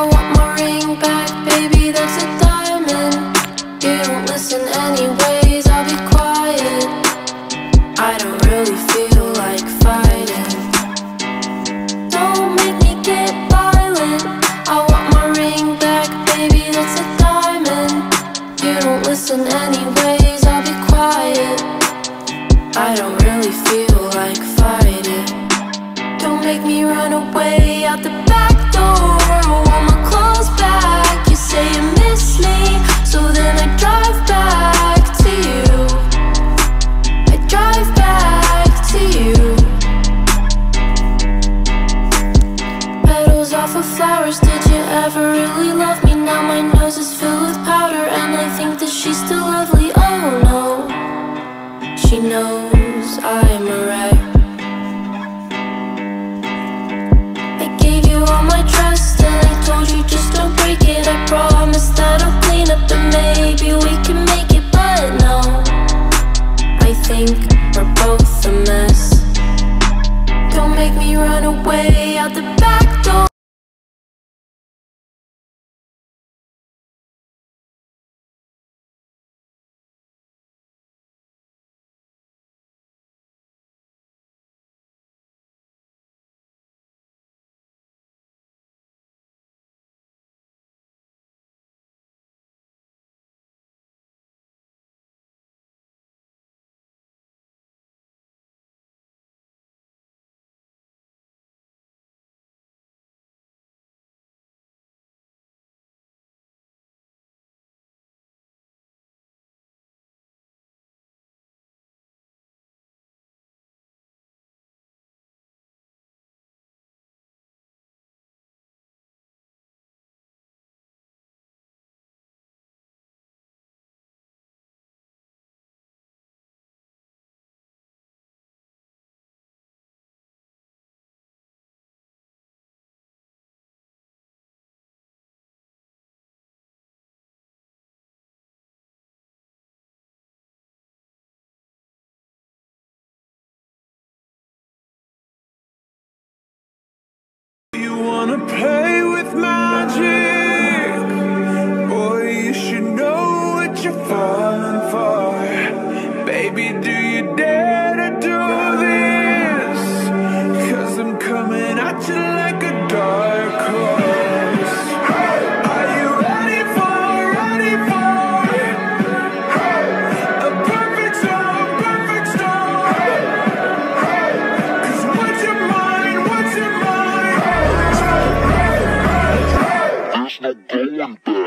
want my ring back, baby, that's a diamond. You don't listen anyways, I'll be quiet. I don't really feel like fighting. Don't make me get violent. I want my ring back, baby, that's a diamond. You don't listen anyways, I'll be quiet. I don't really feel like fighting. Don't make me run away out the back door. I want my clothes back. You say you miss me, so then I drive back to you. I drive back to you. Petals off of flowers, did you ever really love me? Now my nose is filled with powder and I think that she's still lovely. Oh no, she knows I'm a wreck. I gave you all my trust and I told you just don't break it. I promise that I'll clean up and maybe we can make it, but no, I think we're both a mess. Don't make me run away out the back door. You wanna play with magic? Boy, you should know what you're falling for. Baby, do you dare to do this? 'Cause I'm coming at you like a dark horse. Are you ready for a perfect storm, perfect storm? 'Cause what's your mind, what's your mind? There's no going back.